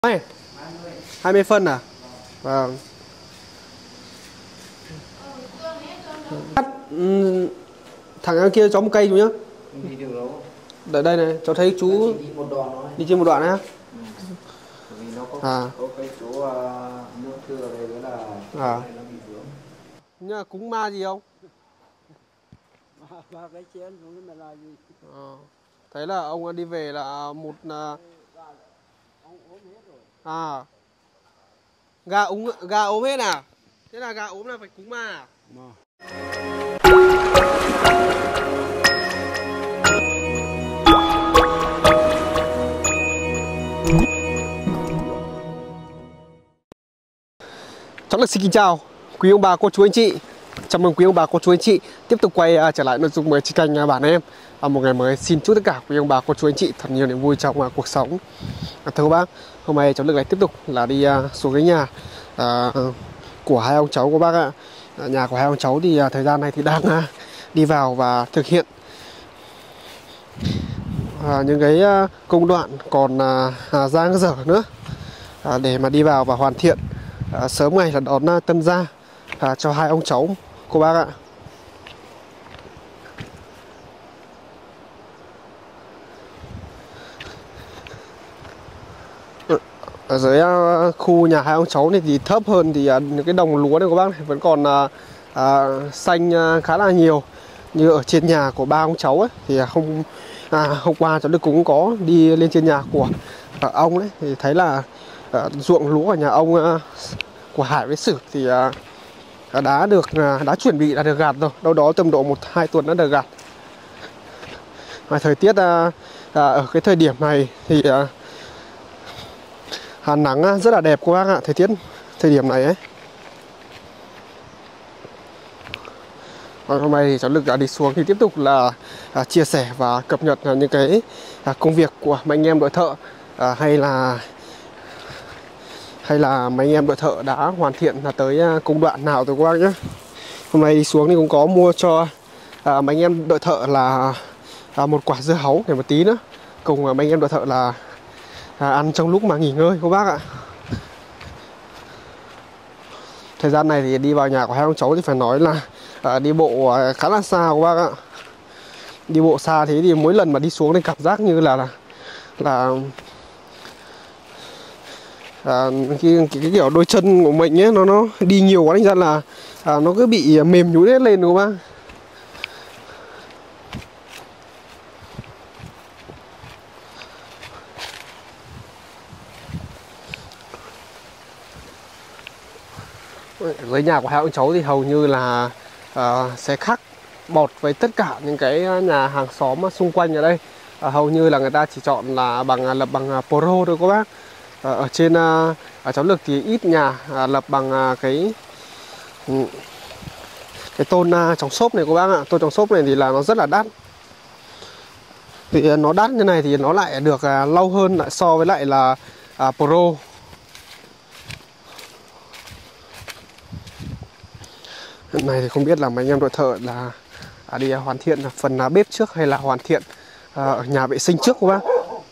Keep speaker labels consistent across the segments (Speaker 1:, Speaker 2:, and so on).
Speaker 1: Ê, 20 phân à? Vâng. Thằng em kia cháu một cây chú nhá.
Speaker 2: Đi được đâu.
Speaker 1: Đợi đây này, cháu thấy chú
Speaker 2: đi một đoạn thôi.
Speaker 1: đi trên một đoạn á.
Speaker 2: Vì nó có cái chỗ nước thưa ở đây nữa là nó bị vướng.
Speaker 1: Nhưng mà cúng ma gì không?
Speaker 3: Ba cái chén không biết là gì.
Speaker 1: Thấy là ông đi về là một
Speaker 3: Ông ốm hết rồi.
Speaker 1: gà ốm hết à? Thế là gà ốm là phải cúng ma à? Cháu là xin kính chào quý ông bà cô chú anh chị. Chào mừng quý ông bà cô chú anh chị tiếp tục quay trở lại nội dung mới trên kênh bản em. Một ngày mới xin chúc tất cả quý ông bà cô chú anh chị thật nhiều niềm vui trong cuộc sống. Thưa các bác, hôm nay cháu Lực lại tiếp tục là đi xuống cái nhà của hai ông cháu của bác ạ. Nhà của hai ông cháu thì thời gian này thì đang đi vào và thực hiện những cái công đoạn còn dang dở nữa để mà đi vào và hoàn thiện sớm ngày là đón tân gia cho hai ông cháu cô bác ạ. Ở dưới khu nhà hai ông cháu này thì thấp hơn thì những cái đồng lúa này của bác này vẫn còn xanh khá là nhiều. Như ở trên nhà của ba ông cháu ấy thì hôm qua cháu Đức cũng có đi lên trên nhà của ông đấy thì thấy là ruộng lúa ở nhà ông của Hải với Sử thì đã chuẩn bị là được gặt rồi, đâu đó tầm độ 1-2 tuần đã được gặt. Và thời tiết ở cái thời điểm này thì nắng rất là đẹp các bác ạ, thời điểm này ấy. Hôm nay thì cháu Lực đã đi xuống thì tiếp tục là chia sẻ và cập nhật những cái công việc của mấy anh em đội thợ hay là mấy anh em đội thợ đã hoàn thiện là tới công đoạn nào rồi các bác nhé. Hôm nay đi xuống thì cũng có mua cho mấy anh em đội thợ là một quả dưa hấu để một tí nữa cùng mấy anh em đội thợ là ăn trong lúc mà nghỉ ngơi các bác ạ. Thời gian này thì đi vào nhà của hai ông cháu thì phải nói là đi bộ khá là xa các bác ạ. Đi bộ xa thế thì mỗi lần mà đi xuống thì cảm giác như là cái kiểu đôi chân của mình ấy nó đi nhiều quá, thành ra là nó cứ bị mềm nhũn hết lên đúng không bác? Với nhà của hai ông cháu thì hầu như là sẽ khác bọt với tất cả những cái nhà hàng xóm xung quanh ở đây. Hầu như là người ta chỉ chọn là lập bằng pro thôi các bác. Ở trên ở cháu Lực thì ít nhà lập bằng cái tôn chống xốp này các bác ạ. Tôn chống xốp này thì là nó rất là đắt. Thì nó đắt như này thì nó lại được lâu hơn lại so với lại là pro. Hiện nay thì không biết là mấy anh em đội thợ là đi hoàn thiện phần bếp trước hay là hoàn thiện ở nhà vệ sinh trước các bác.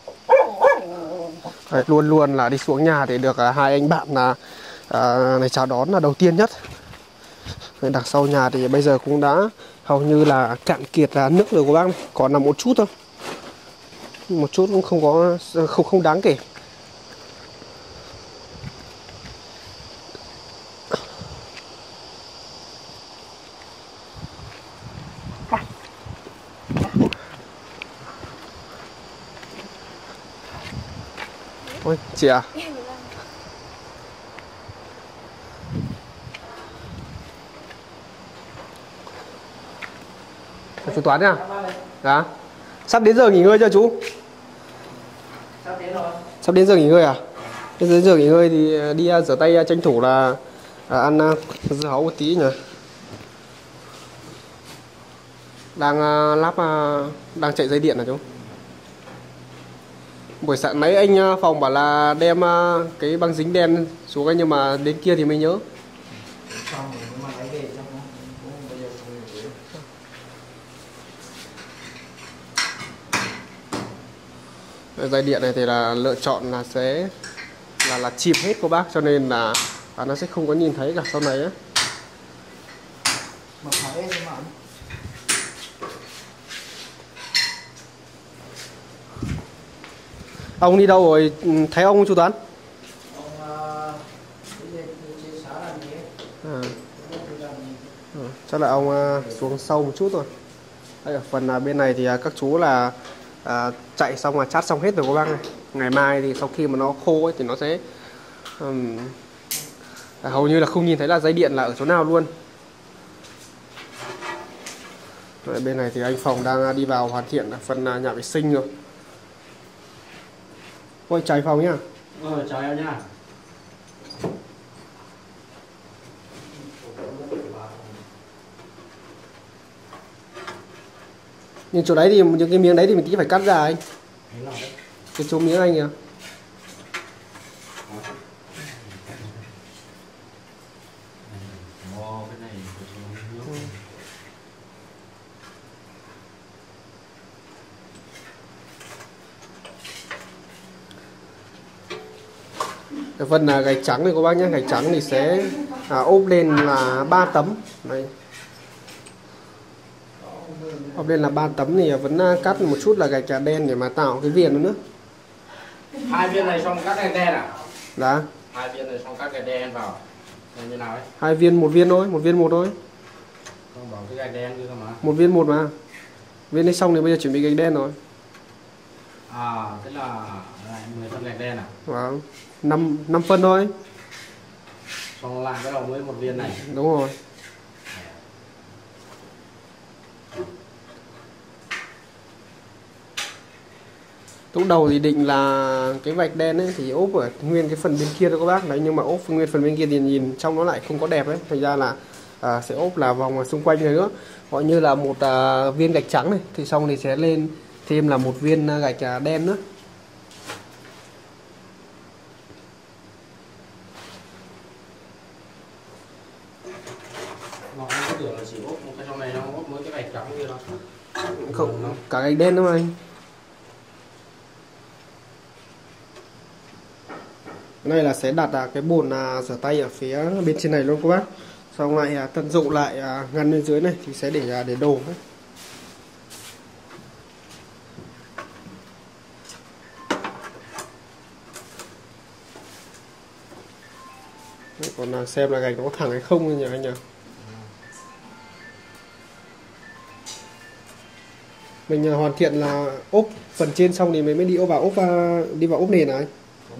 Speaker 1: Đấy, luôn là đi xuống nhà để được hai anh bạn này chào đón là đầu tiên nhất. Đấy, đằng sau nhà thì bây giờ cũng đã hầu như là cạn kiệt nước rồi các bác này. Còn là một chút thôi, một chút cũng không đáng kể. Ôi chị à, chú Toán nhá. Dạ. Sắp đến giờ nghỉ ngơi chưa chú?
Speaker 2: Sắp đến rồi.
Speaker 1: Sắp đến giờ nghỉ ngơi à? Đến giờ nghỉ ngơi thì đi rửa tay tranh thủ là ăn dưa hấu một tí nhỉ. Đang chạy dây điện hả chú? Buổi sáng nãy anh Phòng bảo là đem cái băng dính đen xuống ấy, nhưng mà đến kia thì mới nhớ. Dây điện này thì là lựa chọn là sẽ là chìm hết cô bác, cho nên là nó sẽ không có nhìn thấy cả sau này á.
Speaker 2: Mà phải em mà
Speaker 1: Ông đi đâu rồi? Thấy ông chú Toán?
Speaker 2: ông đi trên xã làm gì ấy.
Speaker 1: Chắc là ông xuống sâu một chút rồi. Đây, ở phần bên này thì các chú là chạy xong là chát xong hết rồi cô bác này. Ngày mai thì sau khi mà nó khô ấy, thì nó sẽ hầu như là không nhìn thấy là dây điện là ở chỗ nào luôn. Rồi, bên này thì anh Phòng đang đi vào hoàn thiện phần nhà vệ sinh rồi. Ôi chào anh Phòng nhá.
Speaker 3: Chào em nha.
Speaker 1: Nhưng chỗ đấy thì những cái miếng đấy thì mình tí phải cắt ra anh. Cái chỗ miếng anh kìa. Cái phần là gạch trắng này cô bác nhé, gạch trắng thì sẽ ốp lên là 3 tấm. Đây. Ốp lên là 3 tấm thì vẫn cắt một chút là gạch đen để mà tạo cái viền nữa.
Speaker 3: 2 viên này xong cắt gạch đen à?
Speaker 1: Dạ.
Speaker 3: 2 viên này xong cắt gạch đen vào. Là như nào ấy?
Speaker 1: 2 viên, 1 viên thôi, 1 viên 1 thôi.
Speaker 3: Không bảo cái gạch đen kia cơ mà.
Speaker 1: 1 viên 1 mà. Viên này xong thì bây giờ chuẩn bị gạch đen rồi.
Speaker 3: À, tức là 10 phân gạch đen à?
Speaker 1: Vâng. 5 phân thôi.
Speaker 3: Xong lại bắt đầu mới 1 viên này.
Speaker 1: Đúng rồi. Lúc đầu thì định là cái vạch đen ấy thì ốp ở nguyên cái phần bên kia thôi các bác đấy, nhưng mà ốp nguyên phần bên kia thì nhìn trong nó lại không có đẹp ấy, thành ra là sẽ ốp là vòng xung quanh này nữa, gọi như là một viên gạch trắng này, thì xong thì sẽ lên thêm là 1 viên gạch đen nữa.
Speaker 3: Mà anh cứ tưởng là chỉ ốp một cái trong này, nó ốp mới cái gạch trắng kia đó.
Speaker 1: Không, cả gạch đen nữa mà anh. Cái này là sẽ đặt cái bồn rửa tay ở phía bên trên này luôn các bác. Xong lại tận dụng lại ngăn bên dưới này thì sẽ để đồ ấy. Còn xem là gạch nó có thẳng hay không nhỉ anh nhỉ. Mình hoàn thiện là ốp phần trên xong thì mình mới đi vào ốp nền này.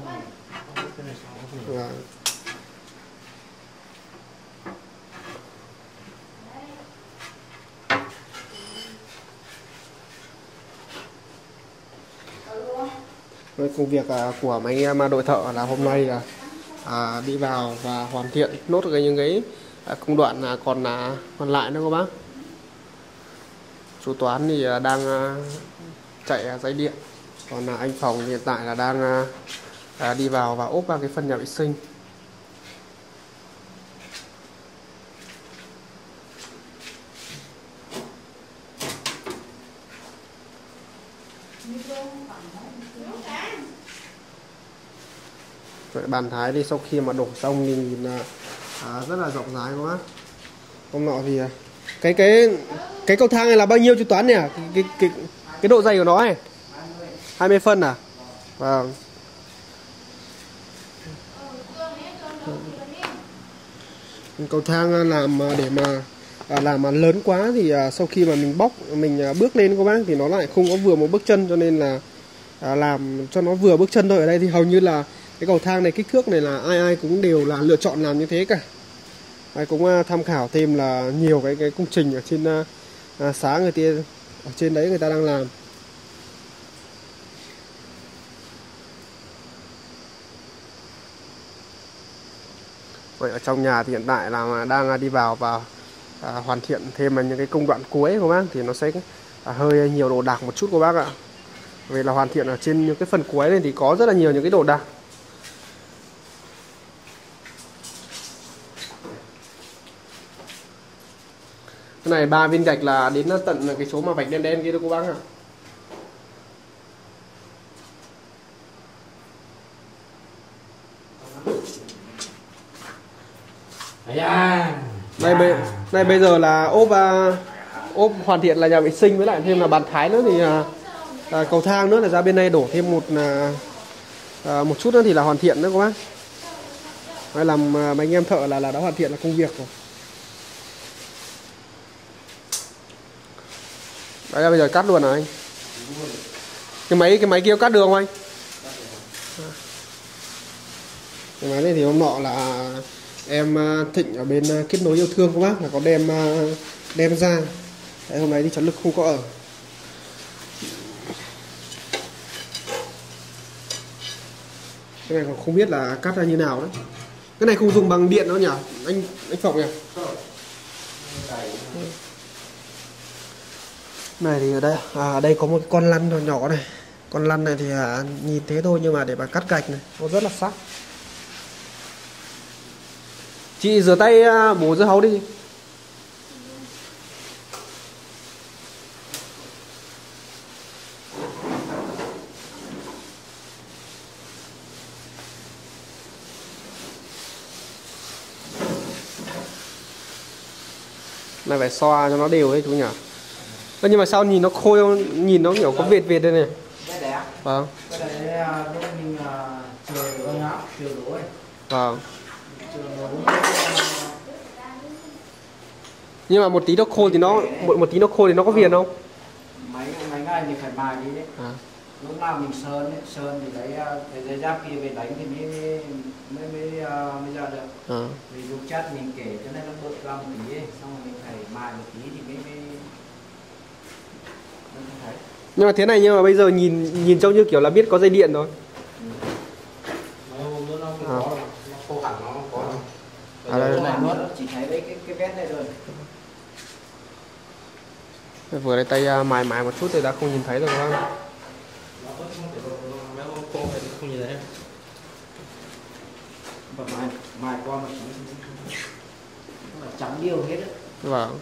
Speaker 1: Công việc của mấy anh em đội thợ là hôm nay là đi vào và hoàn thiện nốt những cái công đoạn còn lại nữa các bác. Chú Toán thì đang chạy dây điện, còn anh Phòng hiện tại là đang đi vào và ốp vào cái phần nhà vệ sinh. Vậy bàn thái thì sau khi mà đổ xong thì nhìn rất là rộng rãi quá. Hôm nọ thì cái cầu thang này là bao nhiêu chú Toán nhỉ? Cái độ dày của nó này 20 phân à? Vâng. Cầu thang làm để mà làm mà lớn quá thì sau khi mà mình bước lên các bác thì nó lại không có vừa một bước chân, cho nên là làm cho nó vừa bước chân thôi. Ở đây thì hầu như là cái cầu thang này kích thước này là ai cũng đều là lựa chọn làm như thế cả. Ai cũng tham khảo thêm là nhiều cái công trình ở trên xã người ta ở trên đấy người ta đang làm. Vậy ở trong nhà thì hiện tại là đang đi vào và hoàn thiện thêm những cái công đoạn cuối của bác, thì nó sẽ hơi nhiều đồ đạc một chút của bác ạ. Vì là hoàn thiện ở trên những cái phần cuối này thì có rất là nhiều những cái đồ đạc. Cái này 3 viên gạch là đến tận cái số mà vạch đen đen kia thôi cô bác ạ. Này bây giờ là ốp hoàn thiện là nhà vệ sinh với lại thêm là bàn thái nữa thì cầu thang nữa là ra bên đây đổ thêm một chút nữa thì là hoàn thiện nữa các bác. Đây làm mấy anh em thợ là đã hoàn thiện là công việc rồi. Đấy là bây giờ cắt luôn hả anh? Cái máy kia cắt được không anh? Cái máy này thì hôm nọ là em Thịnh ở bên kết nối yêu thương các bác là có đem ra. Đấy, hôm nay thì cháu Lực không có ở. Cái này còn không biết là cắt ra như nào đấy. Cái này không dùng bằng điện đâu nhỉ? Anh Phộng nhỉ? Này thì ở đây đây có một con lăn nhỏ nhỏ này. Con lăn này thì nhìn thế thôi nhưng mà để mà cắt gạch này nó rất là sắc. Chị rửa tay bổ dưa hấu đi. Này phải xoa cho nó đều ấy chú nhỉ. Nhưng mà sao nhìn nó khô, nhìn nó kiểu có vệt đây này.
Speaker 3: Cái đấy á?
Speaker 1: Vâng.
Speaker 3: Cái đấy lúc mình chờ con áo, chờ đổ ấy.
Speaker 1: Vâng. Nhưng mà một tí nó khô thì một tí nó khô thì nó có viền không?
Speaker 3: Mấy ngày thì phải mài đi đấy. Lúc nào mình sơn thì lấy cái giáp kia về đánh thì mới ra được. Vì lúc chất mình kể cho nên nó bớt ra một tí ấy, xong rồi mình phải mài một tí thì mới thấy.
Speaker 1: Nhưng mà thế này nhưng mà bây giờ nhìn trông như kiểu là biết có dây điện rồi.
Speaker 3: Nó khô hẳn nó có. Đây này nó chỉ thấy đấy cái vết này thôi.
Speaker 1: Vừa đây tay mài một chút thì đã không nhìn thấy rồi các bác.
Speaker 3: Không nhìn thấy. Mài qua mà trắng điêu hết đấy.
Speaker 1: Vâng.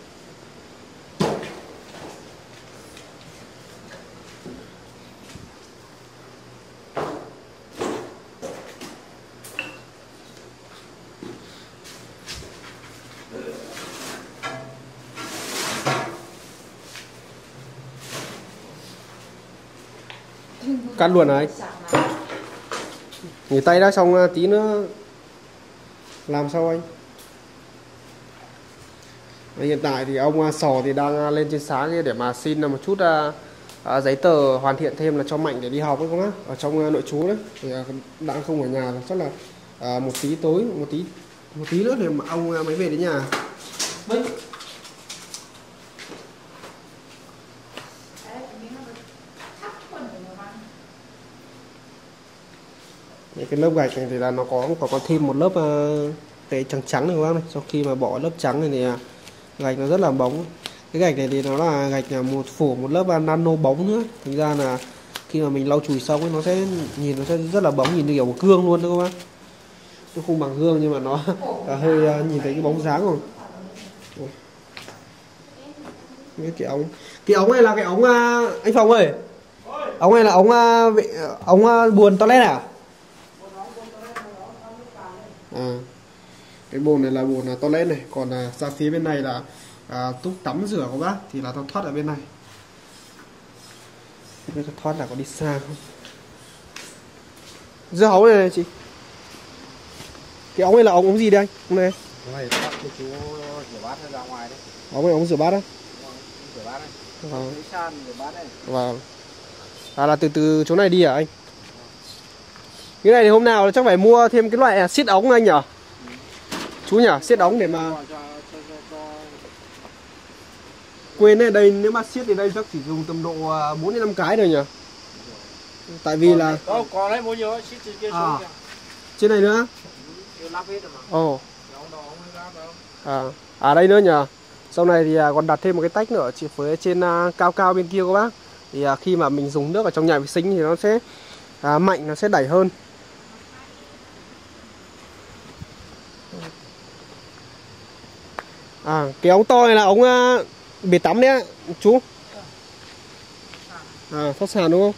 Speaker 1: Cắt luôn hả anh? Nghỉ tay đã xong tí nữa làm sao anh? Hiện tại thì ông Sò thì đang lên trên sáng kia để mà xin một chút giấy tờ hoàn thiện thêm là cho Mạnh để đi học ấy không á, ở trong nội trú đấy. Thì đang không ở nhà chắc là một tí tối một tí nữa thì mà ông mới về đến nhà. Cái lớp gạch này thì là nó có thêm một lớp cái trắng này các bác này. Sau khi mà bỏ lớp trắng này thì gạch nó rất là bóng. Cái gạch này thì nó là gạch phủ một lớp nano bóng nữa. Thành ra là khi mà mình lau chùi xong ấy, nó sẽ rất là bóng, nhìn như kiểu một gương luôn đó các bác. Nó không bằng gương nhưng mà nó hơi nhìn thấy cái bóng dáng rồi. Cái ống này là cái ống anh Phong ơi. Ống này là ống buồn toilet à? Cái bồn này là bồn toilet này, còn ra phía bên này là túc tắm rửa của bác thì là thoát ở bên này. Bây giờ thoát là có đi xa không? Dưa hấu này, này chị. Cái ống này là ống gì đây anh? Ống này.
Speaker 3: Ống này tắt cho chú rửa bát ra ngoài đấy.
Speaker 1: Ống này ống rửa bát á?
Speaker 3: Rửa bát đấy.
Speaker 1: Vâng.
Speaker 3: San rửa bát đấy.
Speaker 1: Vâng. Là từ chỗ này đi hả anh? Cái này thì hôm nào chắc phải mua thêm cái loại siết ống anh nhỉ? Chú nhỉ, siết ống để mà quên đây, đây nếu mà siết thì đây chắc chỉ dùng tầm độ 4 đến 5 cái thôi nhỉ. Tại vì là
Speaker 3: còn đấy bao nhiêu siết trên kia xuống kìa.
Speaker 1: Trên này nữa.
Speaker 3: Lắp hết rồi mà.
Speaker 1: Ồ. Đây nữa nhỉ. Sau này thì còn đặt thêm một cái tách nữa chỉ với trên cao bên kia các bác. Thì khi mà mình dùng nước ở trong nhà vệ sinh thì nó sẽ mạnh, nó sẽ đẩy hơn. Cái ống to này là ống bể tắm đấy chú. Thoát sàn đúng không?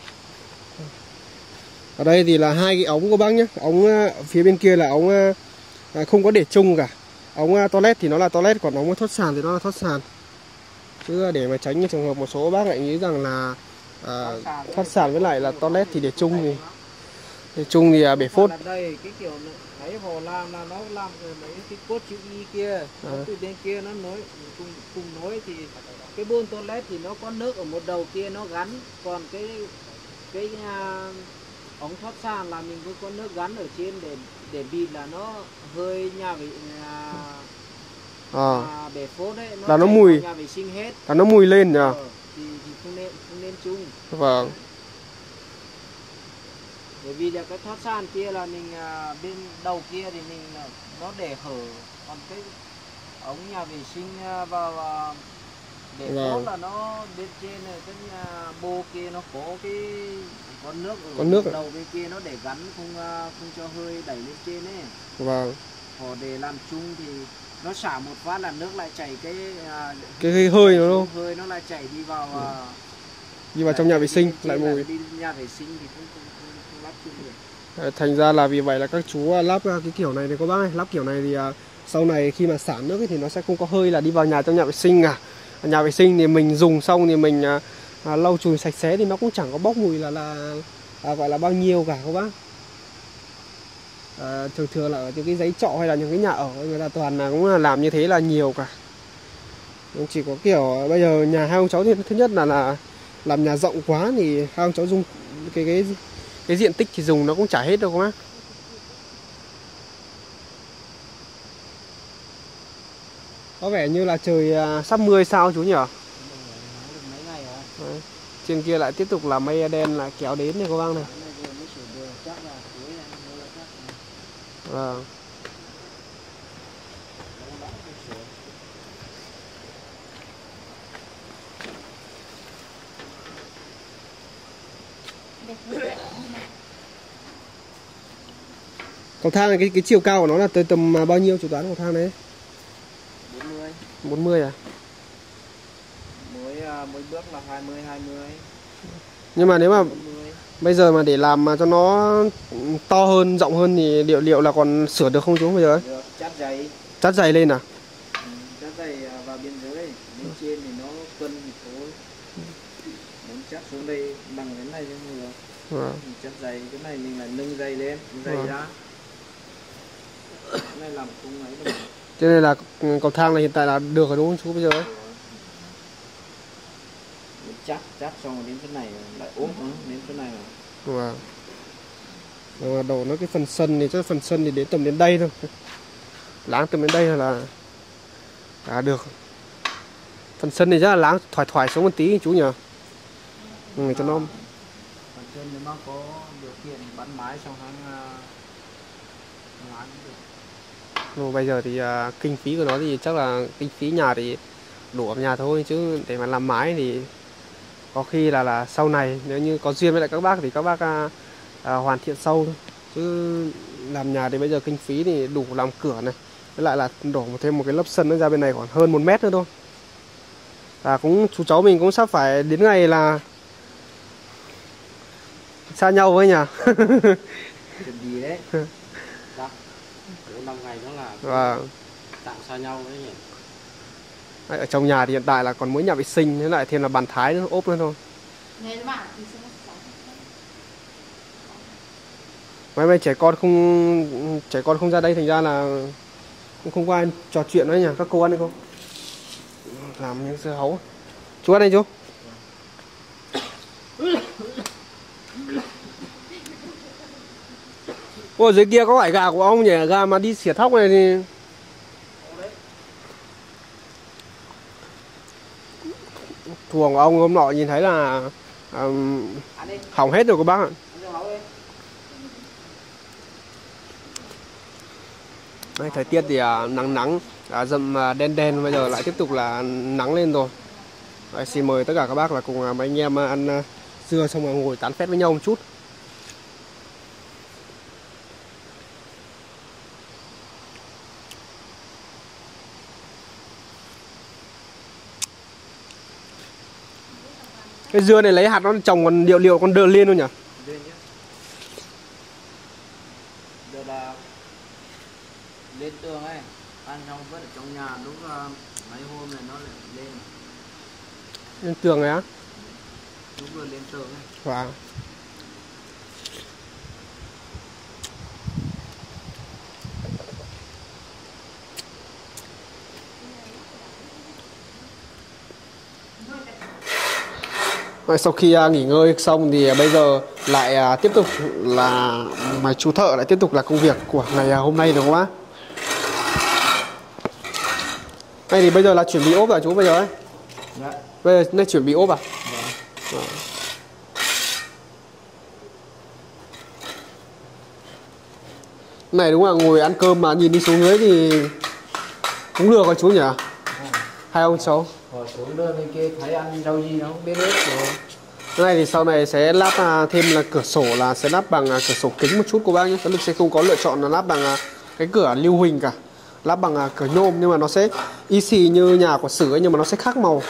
Speaker 1: Ở đây thì là hai cái ống của bác nhé. Ống phía bên kia là ống không có để chung cả. Ống toilet thì nó là toilet, còn ống thoát sàn thì nó là thoát sàn. Chứ để mà tránh những trường hợp một số bác lại nghĩ rằng là thoát sàn với lại là toilet thì để chung thì bể phốt.
Speaker 3: Đây cái kiểu thấy họ làm là nó làm mấy cái cốt chữ Y kia, từ bên kia nó nối cùng nối thì cái bồn toilet thì nó có nước ở một đầu kia nó gắn, còn cái ống thoát sàn là mình cũng có nước gắn ở trên để bịt là nó hơi nhà vệ bể phốt đấy,
Speaker 1: là nó mùi,
Speaker 3: nhà vệ sinh hết,
Speaker 1: là nó mùi lên nhỉ.
Speaker 3: Thì không nên chung.
Speaker 1: Vâng.
Speaker 3: Bởi vì là cái thoát sàn kia là mình bên đầu kia thì mình nó để hở, còn cái ống nhà vệ sinh và để phốt là nó bên trên này, cái bô kia nó có cái con nước ở đầu bên kia nó để gắn không cho hơi đẩy lên trên ấy.
Speaker 1: Vâng.
Speaker 3: Họ để làm chung thì nó xả một phát là nước lại chảy cái
Speaker 1: hơi nó đâu.
Speaker 3: Hơi nó lại chảy
Speaker 1: đi vào trong nhà vệ sinh lại mùi.
Speaker 3: Đi nhà vệ sinh thì không lắp chung được.
Speaker 1: Thành ra là vì vậy là các chú lắp cái kiểu này thì các bác ơi, lắp kiểu này thì sau này khi mà xả nước ấy thì nó sẽ không có hơi là đi vào trong nhà vệ sinh cả. Nhà vệ sinh thì mình dùng xong thì mình lau chùi sạch sẽ thì nó cũng chẳng có bốc mùi là gọi là bao nhiêu cả các bác. Thường là ở những cái giấy trọ hay là những cái nhà ở người ta toàn là cũng làm như thế là nhiều cả. Chỉ có kiểu bây giờ nhà hai ông cháu thì thứ nhất là làm nhà rộng quá thì hai ông cháu dùng cái diện tích thì dùng nó cũng chả hết đâu các bác. Có vẻ như là trời sắp mưa sao chú nhỉ? Đấy. Trên kia lại tiếp tục là mây đen lại kéo đến này các bác này. Vâng. Cầu thang này cái chiều cao của nó là tới tầm bao nhiêu chú Toán, cầu thang đấy?
Speaker 3: 40.
Speaker 1: 40 à?
Speaker 3: Mỗi bước là 20.
Speaker 1: Nhưng mà nếu mà
Speaker 3: 40.
Speaker 1: bây giờ mà để làm mà cho nó to hơn, rộng hơn thì liệu là còn sửa được không chú bây giờ?
Speaker 3: Được, chát dày.
Speaker 1: Chát dày lên à?
Speaker 3: Chát dày vào bên dưới, bên trên thì nó cân thì thôi. Muốn chát xuống đây bằng cái này cho người. Chát dày, cái này mình lại nâng dày lên, dày ra. Cái này làm không ấy đâu.
Speaker 1: Cho nên là cầu thang này hiện tại là được rồi đúng không chú bây giờ ấy?
Speaker 3: Chát xong rồi đến cái này lại ốp đến cái này
Speaker 1: mà. Mà đổ nó cái phần sân thì chắc phần sân thì đến tầm đến đây thôi. Láng tầm đến đây là được. Phần sân thì chắc là láng thoải xuống một tí chú nhỉ? Cho nó.
Speaker 3: Phần sân nếu mà có điều kiện bắn mái xong láng được.
Speaker 1: Bây giờ thì kinh phí của nó thì chắc là kinh phí nhà thì đủ ở nhà thôi, chứ để mà làm mái thì có khi là sau này nếu như có duyên với lại các bác thì các bác hoàn thiện sau thôi. Chứ làm nhà thì bây giờ kinh phí thì đủ làm cửa này, với lại là đổ thêm một cái lớp sân nữa ra bên này khoảng hơn 1 mét nữa thôi. Cũng chú cháu mình cũng sắp phải đến ngày là xa nhau với nhỉ.
Speaker 3: Chuyện gì đấy? Đó. 5 ngày đó là tạm xa nhau đấy nhỉ.
Speaker 1: Ở trong nhà thì hiện tại là còn mỗi nhà vệ sinh, với lại thêm là bàn thái nữa, ốp nữa thôi. Mấy trẻ con không ra đây thành ra là cũng không có ai trò chuyện nữa nhỉ. Các cô ăn đi không? Làm những dưa hấu. Chú ăn đây chú. Ôi dưới kia có phải gà của ông nhỉ? Gà mà đi xỉa thóc này thì thuồng của ông hôm nọ nhìn thấy là hỏng hết rồi các bác ạ. Đây, thời tiết thì nắng dầm đen bây giờ lại tiếp tục là nắng lên rồi. Đấy, xin mời tất cả các bác là cùng mấy anh em ăn dưa xong rồi ngồi tán phét với nhau một chút. Cái dưa này lấy hạt nó trồng còn liệu còn đỡ lên luôn nhỉ?
Speaker 3: Giờ là lên tường ấy, ăn xong vứt ở trong nhà, đúng mấy hôm này nó lại lên.
Speaker 1: Lên tường này á?
Speaker 3: Đúng vừa lên tường ấy.
Speaker 1: Wow. Sau khi nghỉ ngơi xong thì bây giờ lại tiếp tục là chú thợ lại tiếp tục là công việc của ngày hôm nay được không bác? Đây thì bây giờ là chuẩn bị ốp à chú bây giờ ấy?
Speaker 3: Dạ.
Speaker 1: Bây giờ này chuẩn bị ốp à? Dạ. Này đúng là ngồi ăn cơm mà nhìn đi xuống dưới thì cũng được rồi chú nhỉ? Hay ông cháu?
Speaker 3: Xuống đơn bên kia thấy ăn rau gì nó không biết hết rồi.
Speaker 1: Cái này thì sau này sẽ lắp thêm là cửa sổ, là sẽ lắp bằng cửa sổ kính một chút cô bác nhé. Cái lực sẽ không có lựa chọn là lắp bằng cái cửa lưu huỳnh cả, lắp bằng cửa nhôm, nhưng mà nó sẽ y xì như nhà của Sử ấy, nhưng mà nó sẽ khác màu.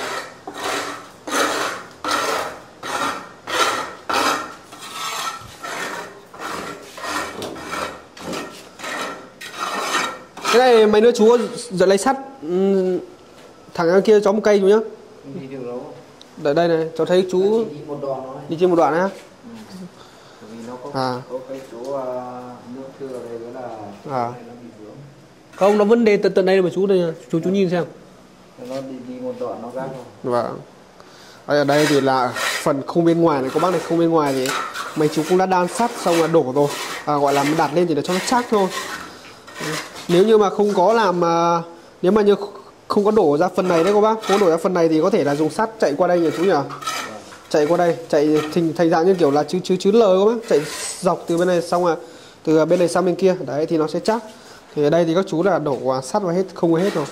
Speaker 1: Cái này mấy đứa chú giờ lấy sắt thằng kia cho một cây chú nhá.
Speaker 3: Đi được đâu.
Speaker 1: Đợi đây này, cháu thấy chú
Speaker 3: đi một đoạn thôi.
Speaker 1: đi trên một đoạn này.
Speaker 2: Vì nó có cái chỗ nước thưa ở đây nữa là
Speaker 1: À.
Speaker 2: nó bị vướng.
Speaker 1: Không, nó vẫn đề tận đây mà chú đây, chú nhìn xem.
Speaker 2: Nó đi một đoạn nó gác rồi.
Speaker 1: Vâng. Ở đây thì là phần khung bên ngoài này, có bác này, khung bên ngoài thì mấy chú cũng đã đan sắt xong là đổ rồi, gọi là đặt lên thì để cho nó chắc thôi. Nếu như mà không có làm nếu mà như không có đổ ra phần này đấy cô bác, không có đổ ra phần này thì có thể là dùng sắt chạy qua đây nhỉ chú nhỉ? Chạy qua đây, chạy thành dạng như kiểu là chữ L cô bác, chạy dọc từ bên này xong là từ bên này sang bên kia, đấy thì nó sẽ chắc. Thì ở đây thì các chú là đổ sắt vào hết, không có hết rồi.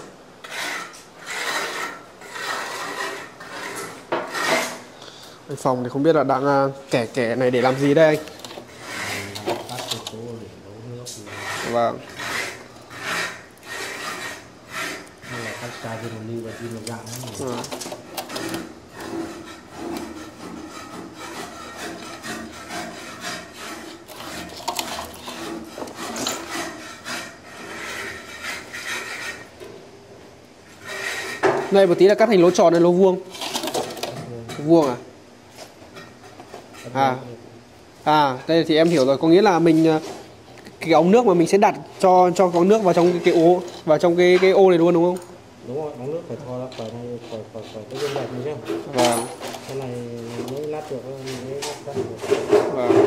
Speaker 1: Phòng thì không biết là đang kẻ này để làm gì đây anh? Vâng. Đây một tí là cắt thành lỗ tròn hay lỗ vuông? Vuông à? Đây thì em hiểu rồi, có nghĩa là mình cái ống nước mà mình sẽ đặt cho ống nước vào trong cái ô, vào trong cái ô này luôn đúng không?
Speaker 4: Đúng rồi, ống nước phải thò ra khỏi này, khỏi cái viên đẹp này chứ.
Speaker 1: Vâng.
Speaker 4: Cái này mới lát được, mới lát ra được.
Speaker 1: Vâng.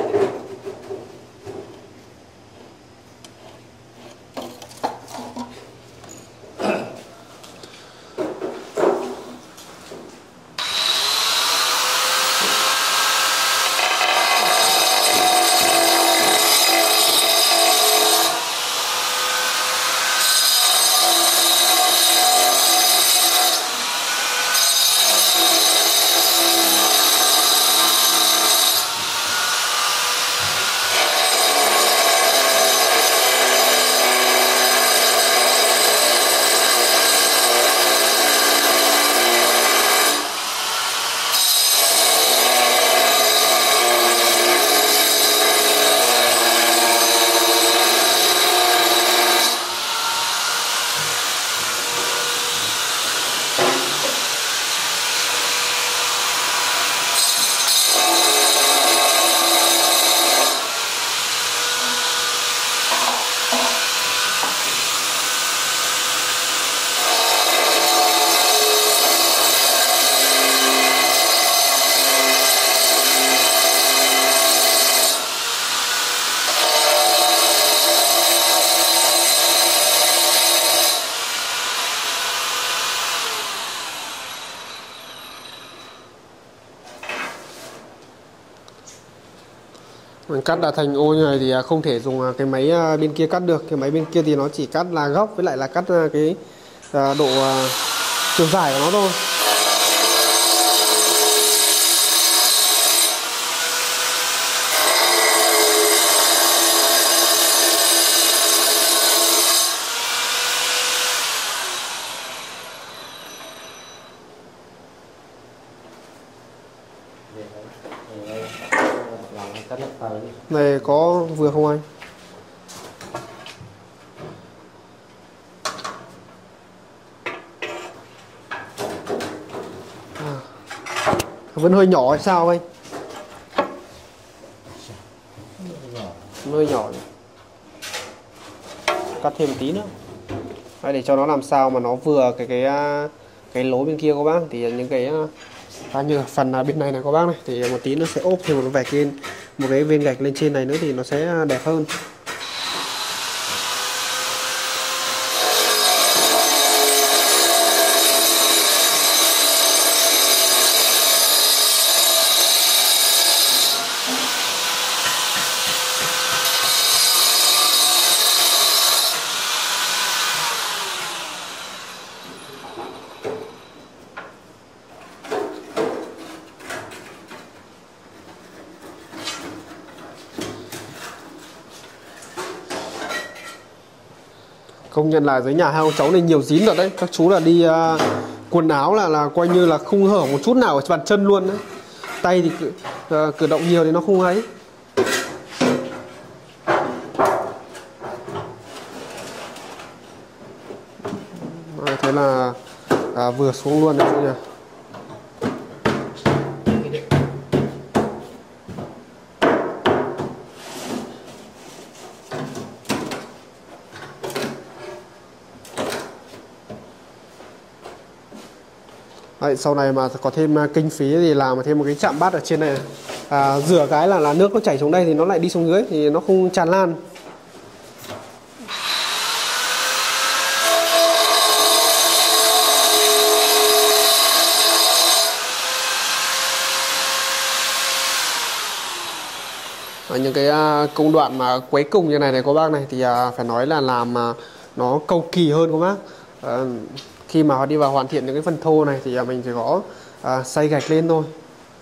Speaker 1: Mình cắt đã thành ô như này thì không thể dùng cái máy bên kia cắt được. Cái máy bên kia thì nó chỉ cắt là góc với lại là cắt cái độ chiều dài của nó thôi. Này có vừa không anh? Vẫn hơi nhỏ hay sao anh? Hơi nhỏ. Cắt thêm một tí nữa. Đấy, để cho nó làm sao mà nó vừa cái lỗ bên kia các bác, thì những cái như phần bên này này các bác này, thì một tí nó sẽ ốp thêm một vạch lên, một cái viên gạch lên trên này nữa thì nó sẽ đẹp hơn. Công nhận là dưới nhà hai ông cháu này nhiều dín rồi đấy. Các chú là đi quần áo là coi như là không hở một chút nào ở bàn chân luôn đấy. Tay thì cử động nhiều thì nó không ấy. Thế là vừa xuống luôn đấy chú nhỉ. Đấy, sau này mà có thêm kinh phí thì làm thêm một cái chạm bát ở trên này, rửa cái là nước nó chảy xuống đây thì nó lại đi xuống dưới thì nó không tràn lan. Ở những cái công đoạn mà quấy cùng như này các bác này thì phải nói là làm nó cầu kỳ hơn các bác. Khi mà đi vào hoàn thiện những cái phần thô này thì mình chỉ có xay gạch lên thôi.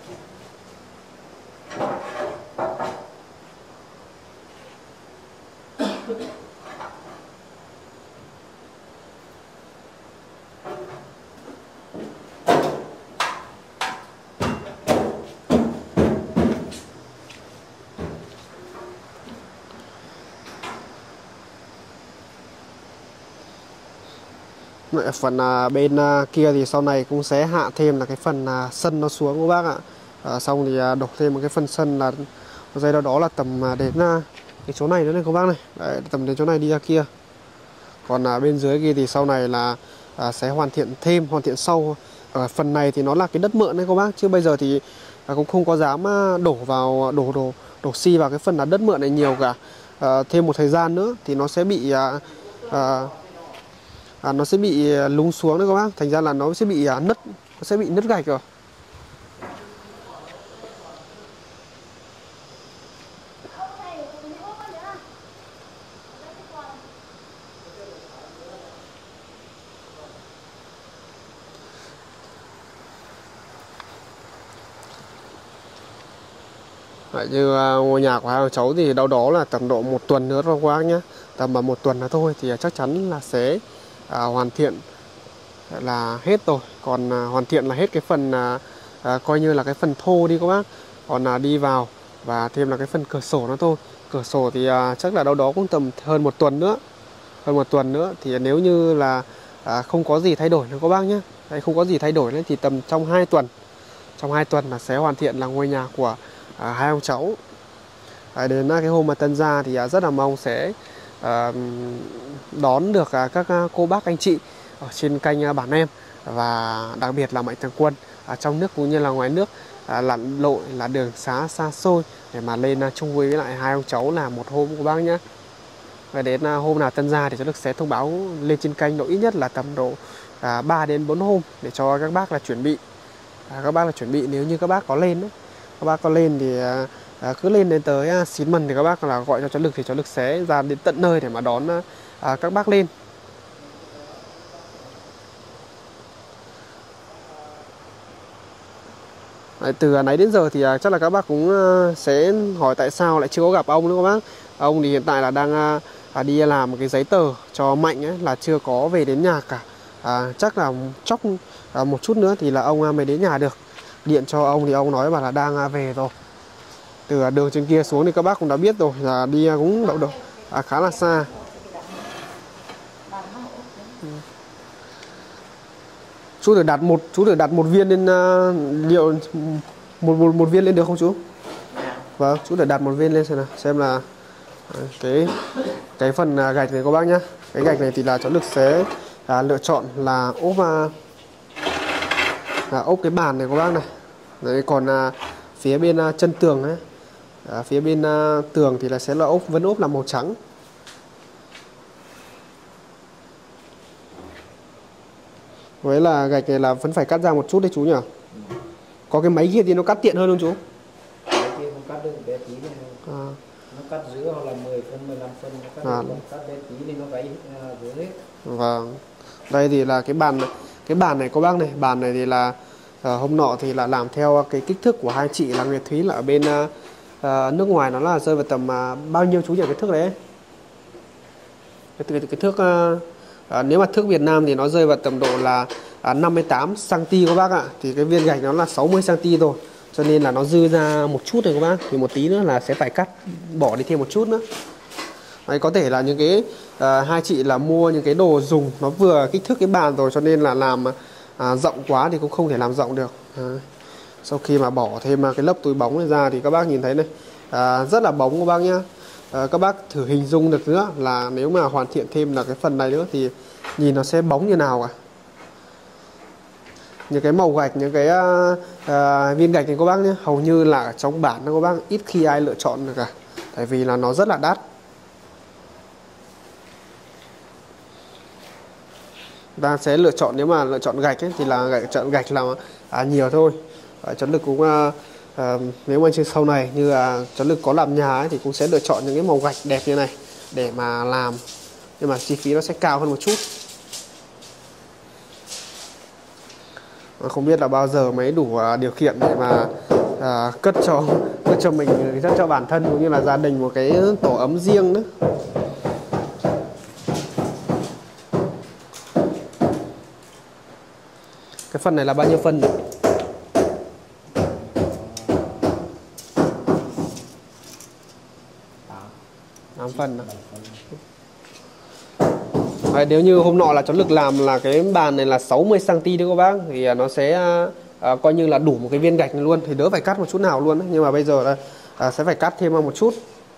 Speaker 1: Phần bên kia thì sau này cũng sẽ hạ thêm là cái phần sân nó xuống các bác ạ. Xong thì đổ thêm một cái phần sân là dây đó là tầm đến cái chỗ này nữa này các bác này. Đấy, tầm đến chỗ này đi ra kia. Còn bên dưới kia thì sau này là sẽ hoàn thiện thêm, hoàn thiện sau. Ở phần này thì nó là cái đất mượn đấy các bác, chứ bây giờ thì cũng không có dám đổ vào đổ xi vào cái phần là đất mượn này nhiều cả. Thêm một thời gian nữa thì nó sẽ bị lún xuống đấy các bác, thành ra là nó sẽ bị nứt, nó sẽ bị nứt gạch rồi. Đấy, như ngôi nhà của hai ông cháu thì đâu đó là tầm độ 1 tuần nữa thôi các bác nhé, tầm 1 tuần nữa thôi thì chắc chắn là sẽ hoàn thiện là hết rồi. Còn hoàn thiện là hết cái phần coi như là cái phần thô đi các bác. Còn đi vào và thêm là cái phần cửa sổ nữa thôi. Cửa sổ thì chắc là đâu đó cũng tầm hơn 1 tuần nữa. Hơn 1 tuần nữa thì nếu như là không có gì thay đổi nữa các bác nhé. Đấy, không có gì thay đổi nữa thì tầm trong 2 tuần. Trong 2 tuần là sẽ hoàn thiện là ngôi nhà của hai ông cháu. Đến cái hôm mà tân gia thì rất là mong sẽ đón được các cô bác anh chị ở trên kênh Bản Em, và đặc biệt là Mạnh Thường Quân trong nước cũng như là ngoài nước lặn lội là đường xá xa xôi để mà lên chung vui với lại hai ông cháu là một hôm của bác nhé. Và đến hôm nào tân gia thì cháu được sẽ thông báo lên trên kênh độ ít nhất là tầm độ 3 đến 4 hôm để cho các bác là chuẩn bị. Các bác là chuẩn bị nếu như các bác có lên đó. Các bác có lên thì cứ lên đến tới Xín Mần thì các bác là gọi cho cháu Lực thì cháu Lực sẽ ra đến tận nơi để mà đón các bác lên. Đấy, từ nãy đến giờ thì chắc là các bác cũng sẽ hỏi tại sao lại chưa có gặp ông nữa các bác. Ông thì hiện tại là đang đi làm một cái giấy tờ cho Mạnh ấy, là chưa có về đến nhà cả. Chắc là chốc một chút nữa thì là ông mới đến nhà được. Điện cho ông thì ông nói bảo là đang về rồi. Từ đường trên kia xuống thì các bác cũng đã biết rồi, là đi cũng độ khá là xa. Chú thử đặt một viên lên liệu một viên lên được không chú? Vâng, chú thử đặt một viên lên xem là cái phần gạch này các bác nhá. Cái gạch này thì là cháu Lực sẽ lựa chọn là ốp cái bàn này các bác này. Đấy, còn phía bên chân tường ấy, phía bên tường thì là sẽ là vẫn ốp là màu trắng. Với là gạch này là vẫn phải cắt ra một chút đấy chú nhỉ? Có cái máy kia thì nó cắt tiện hơn không chú?
Speaker 3: Cái kia không cắt được bé tí này. Nó cắt giữa hoặc là 10 phân, 15 phân, nó cắt bé tí nên nó gãy giữa hết.
Speaker 1: Vâng. Đây thì là cái bàn này các bác này, bàn này thì là hôm nọ thì là làm theo cái kích thước của hai chị là Nguyệt Thúy là ở bên nước ngoài, nó là rơi vào tầm bao nhiêu chú nhỉ cái thước đấy? Cái thước nếu mà thước Việt Nam thì nó rơi vào tầm độ là 58 cm các bác ạ. Thì cái viên gạch nó là 60 cm rồi. Cho nên là nó dư ra một chút rồi các bác. Thì một tí nữa là sẽ phải bỏ đi thêm một chút nữa. Đấy, có thể là những cái hai chị là mua những cái đồ dùng nó vừa kích thước cái bàn rồi, cho nên là làm rộng quá thì cũng không thể làm rộng được. Sau khi mà bỏ thêm cái lớp túi bóng này ra thì các bác nhìn thấy này, rất là bóng các bác nhá. Các bác thử hình dung được nữa là nếu mà hoàn thiện thêm là cái phần này nữa thì nhìn nó sẽ bóng như nào cả. Những cái màu gạch, những cái viên gạch này các bác nhé, hầu như là trong bản các bác ít khi ai lựa chọn được cả. Tại vì là nó rất là đắt. Ta sẽ lựa chọn, nếu mà lựa chọn gạch ấy, thì là chọn gạch là nhiều thôi. Cháu Lực cũng nếu mà sau này như cháu Lực có làm nhà ấy, thì cũng sẽ lựa chọn những cái màu gạch đẹp như này để mà làm, nhưng mà chi phí nó sẽ cao hơn một chút. Không biết là bao giờ mới đủ điều kiện để mà cất cho mình, cất cho bản thân cũng như là gia đình một cái tổ ấm riêng nữa. Cái phần này là bao nhiêu phân nhỉ? 8 phần. Đấy, nếu như hôm nọ là cháu Lực làm là cái bàn này là 60 cm đấy các bác, thì nó sẽ coi như là đủ một cái viên gạch này luôn, thì đỡ phải cắt một chút nào luôn đấy. Nhưng mà bây giờ là sẽ phải cắt thêm một chút.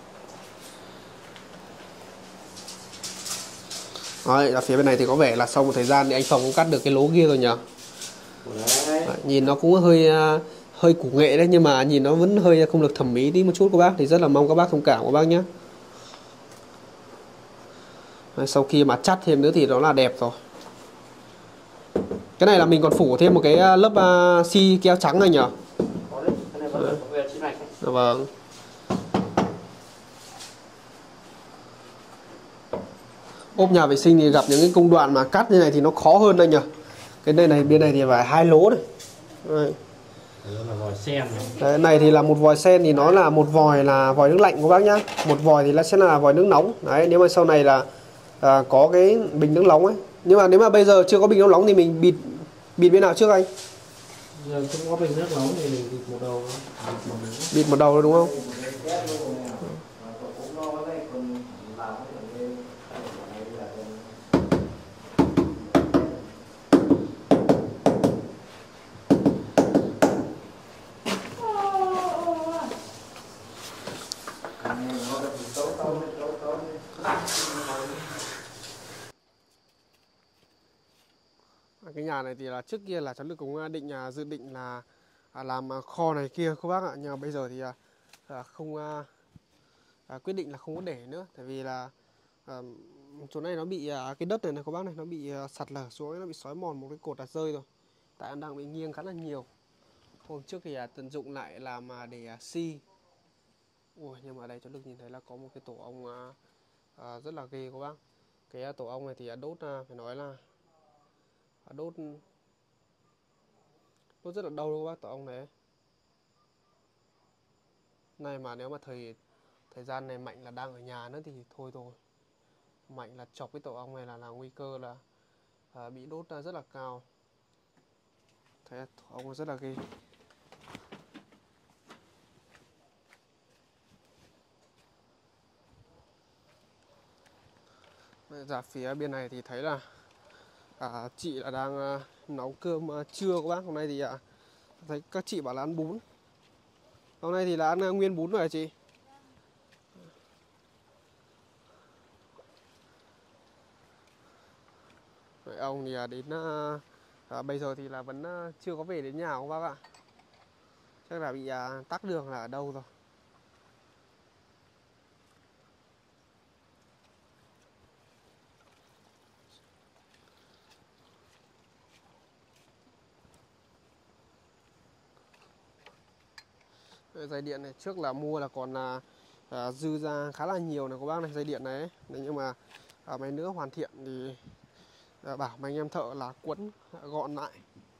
Speaker 1: Đấy, ở phía bên này thì có vẻ là sau một thời gian thì anh Phòng cũng cắt được cái lỗ kia rồi nhỉ. Đấy, nhìn nó cũng hơi củ nghệ đấy, nhưng mà nhìn nó vẫn hơi không được thẩm mỹ tí một chút các bác, thì rất là mong các bác thông cảm các bác nhé. Đấy, sau khi mà chắt thêm nữa thì nó là đẹp rồi. Cái này là mình còn phủ thêm một cái lớp xi keo trắng này nhỉ? Vâng. Ốp nhà vệ sinh thì gặp những cái công đoạn mà cắt như này thì nó khó hơn đây nhỉ. Cái đây này, bên này thì phải 2 lỗ này. Đây. Đấy, này thì là một vòi sen, thì nó là một vòi là vòi nước lạnh các bác nhá. Một vòi thì nó sẽ là vòi nước nóng. Đấy, nếu mà sau này là có cái bình nước nóng ấy. Nhưng mà nếu mà bây giờ chưa có bình nước nóng thì mình bịt bên nào trước anh?
Speaker 4: Giờ không có bình nước nóng thì mình bịt một đầu.
Speaker 1: Bịt một đầu rồi đúng không? Cái nhà này thì là trước kia là cháu Lực cũng dự định là làm kho này kia các bác ạ, nhưng mà bây giờ thì không quyết định là không có để nữa, tại vì là chỗ này nó bị cái đất này các bác này nó bị sạt lở xuống, nó bị xói mòn một cái cột là rơi rồi, tại nó đang bị nghiêng khá là nhiều. Hôm trước thì tận dụng lại làm để xi. Ui, nhưng mà đây cháu Lực nhìn thấy là có một cái tổ ong rất là ghê các bác. Cái tổ ong này thì đốt phải nói là đốt rất là đau đâu các bác, tổ ong này. Này mà nếu mà thời gian này Mạnh là đang ở nhà nữa thì thôi rồi. Mạnh là chọc cái tổ ong này là nguy cơ là bị đốt rất là cao. Thấy tổ ong rất là ghê. Dạ, phía bên này thì thấy là chị là đang nấu cơm trưa các bác. Hôm nay thì thấy các chị bảo là ăn bún. Hôm nay thì là ăn nguyên bún rồi hả chị? Vậy ông thì đến bây giờ thì là vẫn chưa có về đến nhà các bác ạ. Chắc là bị tắc đường là ở đâu rồi. Dây điện này trước là mua là còn dư ra khá là nhiều này các bác này, dây điện này ấy. Nhưng mà mấy nữa hoàn thiện thì bảo mấy anh em thợ là quấn gọn lại.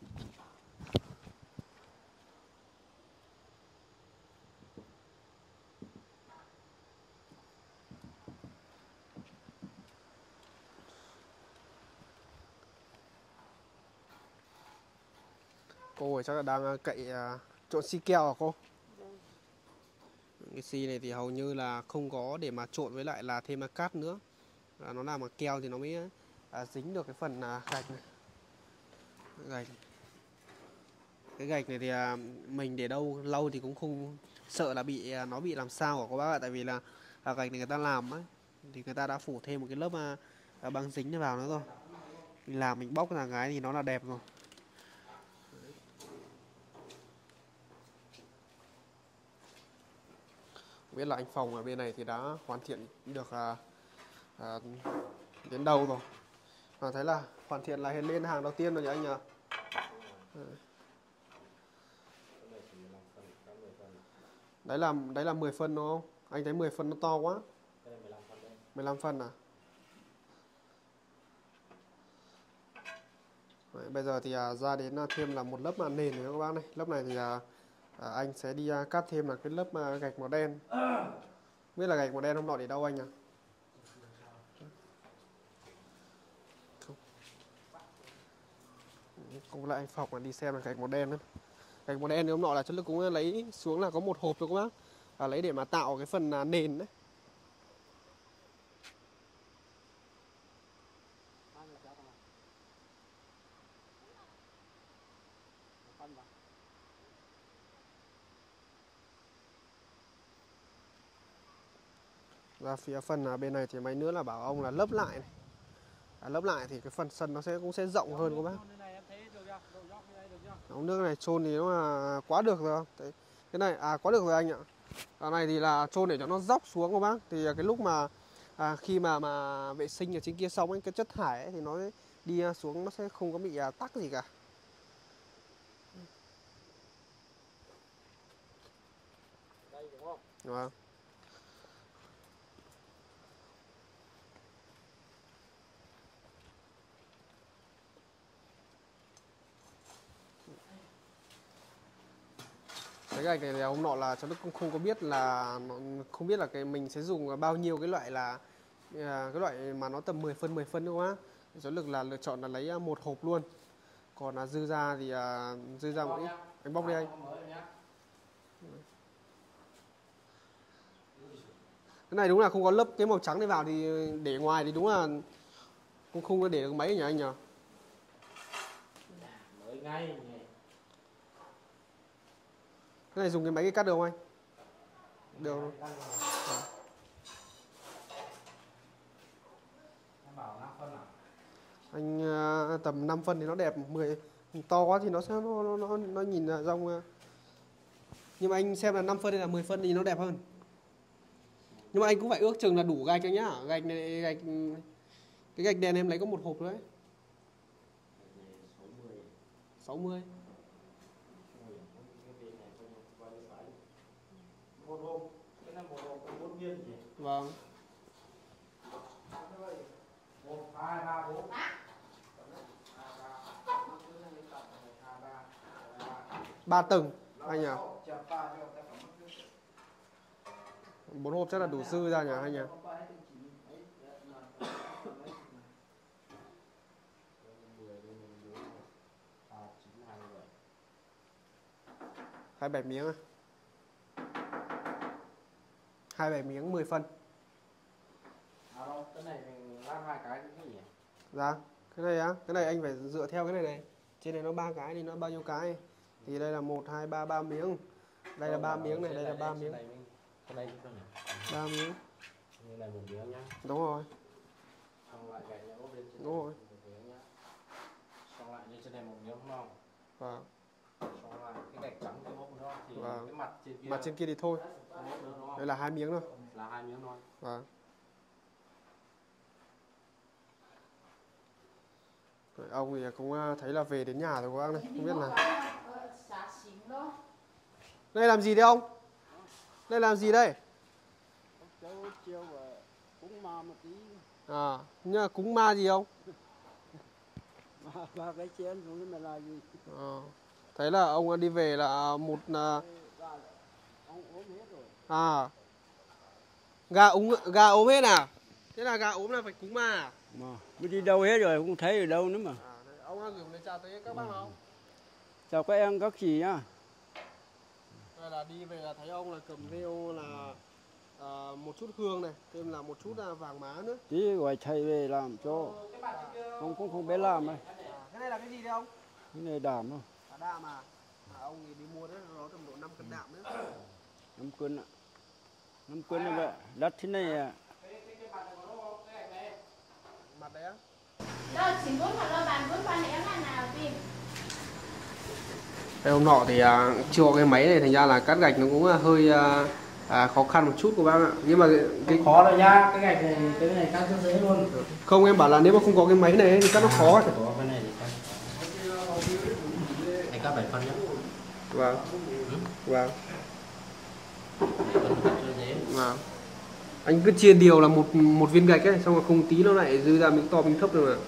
Speaker 1: Cô ấy chắc là đang cậy trộn xi keo à cô? Cái xi này thì hầu như là không có để mà trộn với lại là thêm cát nữa. Nó làm bằng keo thì nó mới dính được cái phần gạch này. Gạch. Cái gạch này thì mình để đâu lâu thì cũng không sợ là nó bị làm sao của các bác ạ. Tại vì là gạch này người ta làm ấy, thì người ta đã phủ thêm một cái lớp băng dính vào nữa rồi. Mình làm mình bóc ra cái thì nó là đẹp rồi. Biết là anh Phòng ở bên này thì đã hoàn thiện được đến đâu rồi. Và thấy là hoàn thiện là lên hàng đầu tiên rồi nhỉ anh nhỉ? Đấy là 10 phân đúng không? Anh thấy 10 phân nó to quá. 15 phân à? Đấy, bây giờ thì ra đến thêm là một lớp nền nữa các bác này. Lớp này thì anh sẽ đi cắt thêm là cái lớp gạch màu đen. Biết là gạch màu đen hôm nọ để đâu anh à? Cũng lại anh Phòng là đi xem là gạch màu đen đấy. Gạch màu đen thì hôm nọ là chất lượng cũng lấy xuống là có một hộp thôi các bác. Lấy để mà tạo cái phần nền đấy. Và phía phần bên này thì mấy nữa là bảo ông là lấp lại này. Lấp lại thì cái phần sân nó cũng sẽ rộng hơn các bác. Ống nước này chôn thì nó là quá được rồi. Cái này quá được rồi anh ạ. Cái này thì là chôn để cho nó dốc xuống các bác. Thì cái lúc mà khi mà vệ sinh ở trên kia xong ấy, cái chất thải ấy, thì nó đi xuống nó sẽ không có bị tắc gì cả.
Speaker 4: Đây đúng không?
Speaker 1: Vâng. Cái gạch này là hôm nọ là cháu Đức cũng không có biết là không biết là mình sẽ dùng bao nhiêu cái loại là cái loại mà nó tầm 10 phân nữa quá. Cháu Lực là lựa chọn là lấy một hộp luôn. Còn dư ra thì dư ra một ít. Anh bóc đi anh. Cái này đúng là không có lớp cái màu trắng này vào thì để ngoài thì đúng là cũng không có để được mấy nhỉ anh nhỉ?
Speaker 4: Mới ngay.
Speaker 1: Cái này dùng cái máy cái cắt được không anh? Được không? Anh tầm 5 phân thì nó đẹp, 10 to quá thì nó sẽ nó nhìn rong. Nhưng mà anh xem là 5 phân hay là 10 phân thì nó đẹp hơn. Nhưng mà anh cũng phải ước chừng là đủ gạch cho nhá. Gạch này cái gạch đèn em lấy có một hộp thôi đấy. 60.
Speaker 4: Một hộp, cái này một hộp có 4 viên gì?
Speaker 1: Vâng.
Speaker 3: 1, 2, 3, 4.
Speaker 1: 3 tầng anh nhỉ? 4 hộp chắc là đủ dư ra nhỉ anh nhỉ? Hai 7 miếng à? 27 miếng 10 phân.
Speaker 4: Cái này mình làm hai cái gì nhỉ?
Speaker 1: Dạ, cái này á, cái này anh phải dựa theo cái này này. Trên này nó 3 cái thì nó bao nhiêu cái? Thì đây là 1 2 3 3 miếng. Đây là 3 miếng này, đây là 3 miếng. 3 miếng.
Speaker 4: Như này 1 miếng nhá.
Speaker 1: Đúng rồi.
Speaker 4: Xong lại gạch nó ốp lên trên.
Speaker 1: Đúng rồi.
Speaker 4: Xong lại như trên này 1 miếng đúng không?
Speaker 1: Vâng.
Speaker 4: Xong lại cái gạch trắng cái ốp đó thì
Speaker 1: Vâng.
Speaker 4: cái
Speaker 1: Mặt trên kia thì thôi. Đây là 2 miếng thôi.
Speaker 4: Là 2 miếng thôi.
Speaker 1: Vâng. Rồi ông thì cũng thấy là về đến nhà rồi các bác này, không biết là đây làm gì đấy ông? Đây làm gì đây?
Speaker 2: Cúng ma một tí.
Speaker 1: À, nhưng mà cúng ma gì không?
Speaker 2: Ba cái chén không biết mà là gì.
Speaker 1: Thấy là ông đi về là một
Speaker 2: Ông ốm hết rồi.
Speaker 1: à gà ốm hết à? Thế là gà ốm là phải cúng ma à?
Speaker 2: Mà mới đi đâu hết rồi, không thấy ở đâu nữa mà.
Speaker 1: Đấy, ông gửi lời chào tới các bác không?
Speaker 2: Chào các em các chị nhá.
Speaker 1: Đây là đi về là thấy ông là cầm rêu là một chút hương này, thêm là một chút vàng má nữa.
Speaker 2: Tí gọi thầy về làm cho. Không biết làm này.
Speaker 1: Cái này là cái gì đấy ông?
Speaker 2: Cái này đạm thôi.
Speaker 1: Đạm à? Ông thì đi mua đấy, nó tầm độ 5 cân đạm nữa.
Speaker 2: 5 cân ạ. 5 cân là vậy. Đắt thế này à.
Speaker 1: Mặt đấy á?
Speaker 5: Đó, chỉ muốn mà lo bàn muốn quan em là nào tìm.
Speaker 1: Cái hôm nọ thì chưa có cái máy này, thành ra là cắt gạch nó cũng hơi khó khăn một chút của bác ạ. Nhưng mà cái
Speaker 3: Khó rồi nhá, cái gạch này, cái này cắt rất dễ luôn.
Speaker 1: không, em bảo là nếu mà không có cái máy này thì cắt nó khó.
Speaker 4: Có cái này thì cắt. Anh cắt 7 phân nhé.
Speaker 1: Vâng. Vâng. Vâng. Anh cứ chia đều là một viên gạch ấy, xong rồi không tí nó lại dư ra miếng to miếng thấp rồi mà.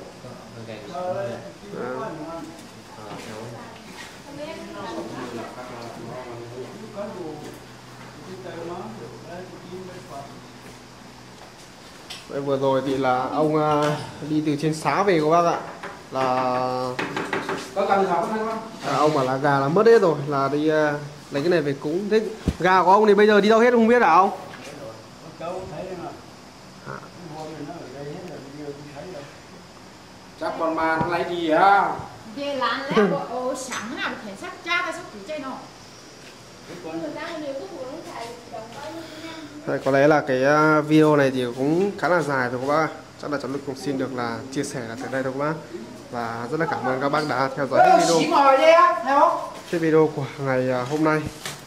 Speaker 1: Vậy vừa rồi thì là ông đi từ trên xá về các bác ạ, là
Speaker 3: Có cần sáu không?
Speaker 1: ông bảo là gà là mất hết rồi, là đi lấy cái này về cúng. Thế gà của ông thì bây giờ đi đâu hết không biết hả ông?
Speaker 3: Chắc con ma nó lấy gì á?
Speaker 5: Về lán lẽ bộ sáng nào thể sắc cha cái sắc củ chay nọ. Người ta đều có muốn thầy đồng bao nhiêu năm.
Speaker 1: Đây, có lẽ là cái video này thì cũng khá là dài rồi các bác. Chắc là cháu Lực cũng xin được là chia sẻ là tới đây thôi các bác. Và rất là cảm ơn các bác đã theo dõi hết video của ngày hôm nay.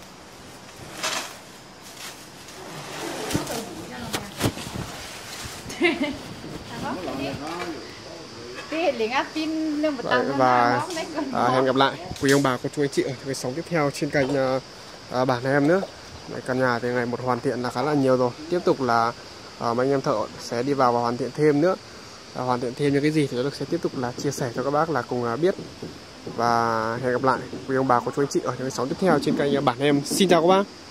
Speaker 1: Và hẹn gặp lại quý ông bà cô chú anh chị ở cái sóng tiếp theo trên kênh bản em nữa. Căn nhà thì ngày một hoàn thiện là khá là nhiều rồi. Tiếp tục là mấy anh em thợ sẽ đi vào và hoàn thiện thêm nữa. Hoàn thiện thêm những cái gì thì Lực sẽ tiếp tục là chia sẻ cho các bác là cùng biết. Và hẹn gặp lại quý ông bà cô chú anh chị ở những cái sóng tiếp theo trên kênh bản em. Xin chào các bác.